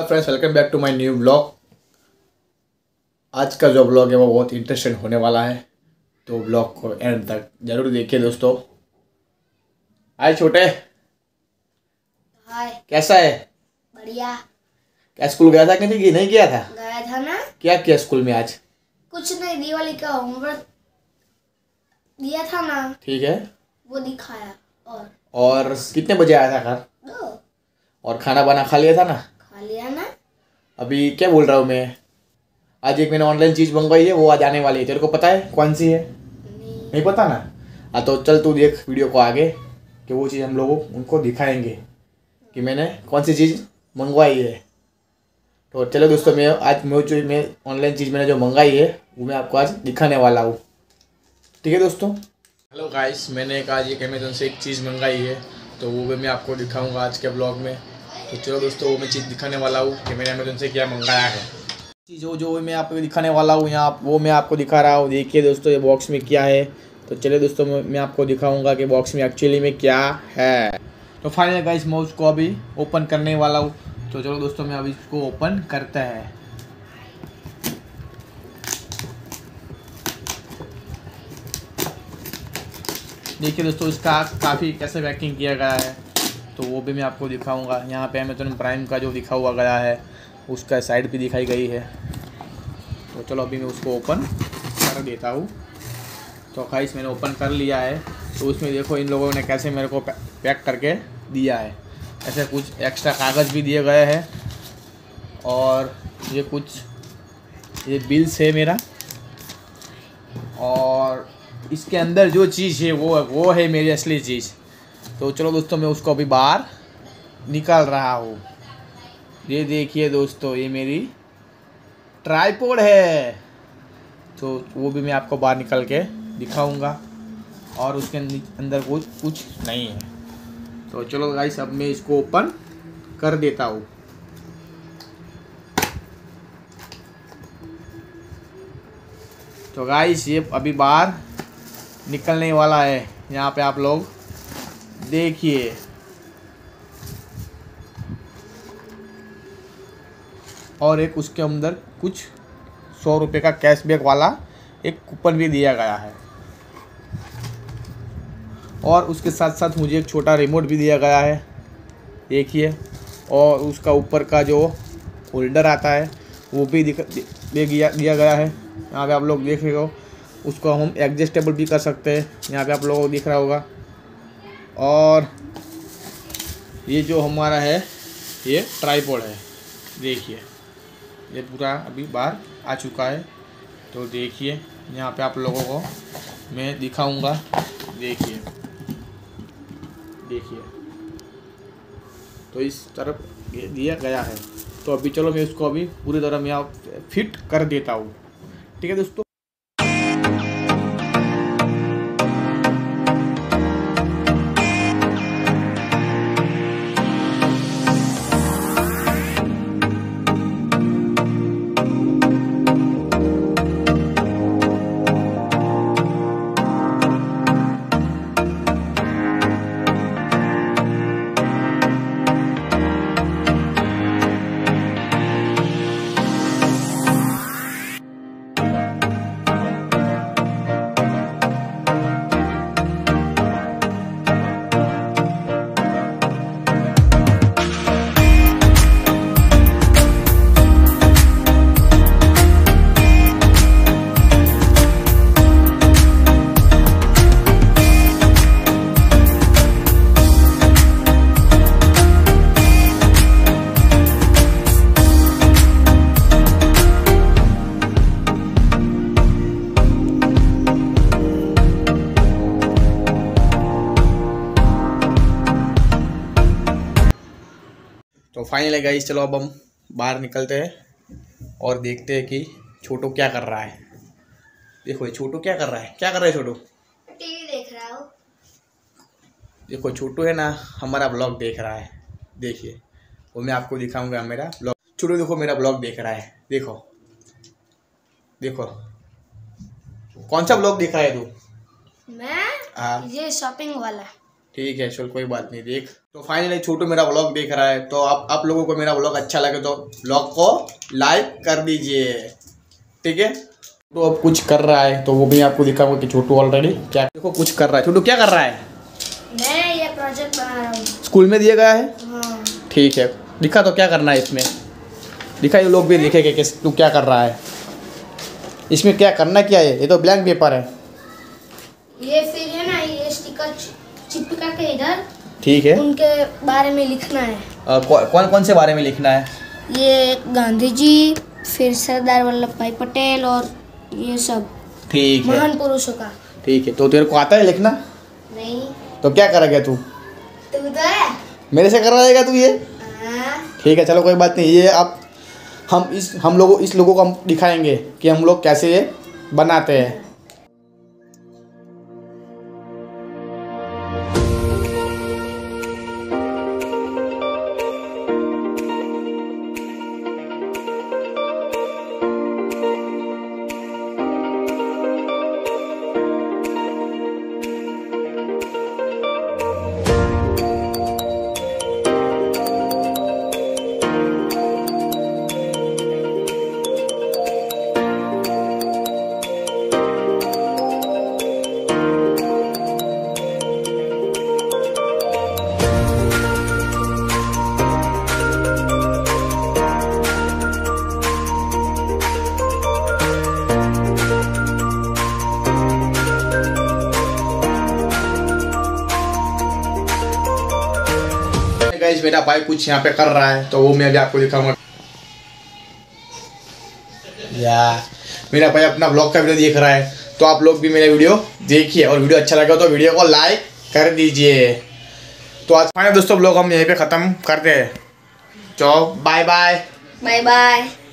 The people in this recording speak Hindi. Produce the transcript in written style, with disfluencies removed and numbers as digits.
Friends, welcome back to my new blog. आज का जो ब्लॉग है वो बहुत इंटरेस्टिंग होने वाला है, तो ब्लॉग को एंड तक जरूर देखिए दोस्तों। हाय छोटे, हाय। कैसा है? बढ़िया। क्या स्कूल गया था कि नहीं गया था? गया था ना। क्या किया स्कूल में आज? कुछ नहीं, दिवाली का होमवर्क दिया था ना, ठीक है। वो दिखाया। और कितने बजे आया था घर? 2। और खाना बना खा लिया था ना? खा लिया ना। अभी क्या बोल रहा हूँ मैं, आज एक मैंने ऑनलाइन चीज़ मंगवाई है, वो आज आने वाली है। तेरे को पता है कौन सी है? नहीं पता ना? हाँ तो चल तू देख वीडियो को आगे, कि वो चीज़ हम लोग उनको दिखाएंगे कि मैंने कौन सी चीज़ मंगवाई है। तो चलो दोस्तों, मैं ऑनलाइन चीज़ मैंने जो मंगाई है वो मैं आपको आज दिखाने वाला हूँ। ठीक है दोस्तों। हेलो गाइस, मैंने आज एक अमेज़न से एक चीज़ मंगाई है, तो वो भी मैं आपको दिखाऊंगा आज के ब्लॉग में। तो चलो दोस्तों, वो मैं चीज़ दिखाने वाला हूँ कि मैंने अमेज़न से क्या मंगाया है। चीज़ जो मैं आपको दिखाने वाला हूँ यहाँ, वो मैं आपको दिखा रहा हूँ। देखिए दोस्तों, ये बॉक्स में क्या है। तो चलिए दोस्तों, मैं आपको दिखाऊंगा कि बॉक्स में एक्चुअली में क्या है। तो फाइनली गाइस, मैं उसको अभी ओपन करने वाला हूँ। तो चलो दोस्तों, मैं अभी इसको ओपन करते हैं। देखिए दोस्तों, इसका काफ़ी कैसे पैकिंग किया गया है, तो वो भी मैं आपको दिखाऊंगा। यहाँ पे अमेज़न प्राइम का जो लिखा हुआ गया है उसका साइड भी दिखाई गई है। तो चलो अभी मैं उसको ओपन कर देता हूँ। तो गाइस, मैंने ओपन कर लिया है। तो उसमें देखो इन लोगों ने कैसे मेरे को पैक करके दिया है। ऐसे कुछ एक्स्ट्रा कागज़ भी दिए गए हैं, और ये बिल्स है मेरा, और इसके अंदर जो चीज़ है वो है मेरी असली चीज़। तो चलो दोस्तों, मैं उसको अभी बाहर निकाल रहा हूँ। ये देखिए दोस्तों, ये मेरी ट्राइपॉड है। तो वो भी मैं आपको बाहर निकल के दिखाऊंगा, और उसके अंदर कुछ नहीं है। तो चलो गाइस, अब मैं इसको ओपन कर देता हूँ। तो गाइस, ये अभी बाहर निकलने वाला है। यहाँ पे आप लोग देखिए। और एक उसके अंदर कुछ 100 रुपये का कैशबैक वाला एक कूपन भी दिया गया है, और उसके साथ साथ मुझे एक छोटा रिमोट भी दिया गया है, देखिए। और उसका ऊपर का जो होल्डर आता है वो भी दिया गया है। यहाँ पे आप लोग देख रहे हो, उसको हम एडजस्टेबल भी कर सकते हैं। यहाँ पे आप लोगों को दिख रहा होगा। और ये जो हमारा है, ये ट्राइपॉड है, देखिए। ये पूरा अभी बाहर आ चुका है। तो देखिए, यहाँ पे आप लोगों को मैं दिखाऊंगा। देखिए, तो इस तरफ ये दिया गया है। तो अभी चलो मैं इसको अभी पूरी तरह मैं फिट कर देता हूँ। ठीक है दोस्तों। तो फाइनली गाइस, चलो अब हम बाहर निकलते हैं और देखते हैं कि छोटू क्या कर रहा है। देखो ये छोटू क्या कर रहा है, छोटू टीवी देख रहा हूँ। देखो छोटू है ना, हमारा ब्लॉग देख रहा है। देखिए, वो मैं आपको दिखाऊंगा मेरा ब्लॉग। छोटू देखो, मेरा ब्लॉग देख रहा है। देखो कौन सा ब्लॉग देख रहा है तू? मैं हाँ ये शॉपिंग वाला। ठीक है, चल कोई बात नहीं। देख तो फाइनली छोटू मेरा व्लॉग देख रहा है, तो आप लोगों को मेरा व्लॉग अच्छा लगे तो व्लॉग को लाइक कर दीजिए, ठीक है। तो अब कुछ कर रहा है तो वो भी आपको दिखाऊंगा कि छोटू ऑलरेडी क्या देखो कुछ कर रहा है। छोटू क्या कर रहा है? मैं ये प्रोजेक्ट बना रहा हूँ, स्कूल में दिया गया है। हाँ। ठीक है, दिखा तो क्या करना है इसमें, दिखा, ये लोग भी लिखेंगे कि तू क्या कर रहा है। इसमें क्या करना क्या है? ये तो ब्लैंक पेपर है। ये फिर है ना, ये स्टिकर चिपका के इधर, ठीक है, उनके बारे में लिखना है। कौन कौन से बारे में लिखना है? ये गांधी जी, फिर सरदार वल्लभ भाई पटेल और ये सब ठीक है, महान पुरुषों का। ठीक है। तो तेरे को आता है लिखना? नहीं। तो क्या करेगा तू? तू तो है। मेरे से करवाएगा तू ये? हाँ। ठीक है, चलो कोई बात नहीं। ये अब हम लोगों को हम दिखाएंगे कि हम लोग कैसे ये बनाते हैं। गाइस मेरा भाई कुछ यहाँ पे कर रहा है तो वो मैं भी आपको दिखाऊंगा। या मेरा भाई अपना ब्लॉग का वीडियो देख रहा है, तो आप लोग भी मेरा वीडियो देखिए और वीडियो अच्छा लगा तो वीडियो को लाइक कर दीजिए। तो आज फाइनल दोस्तों ब्लॉग हम यहीं पे ख़त्म करते हैं। चलो बाय बाय। Bye bye.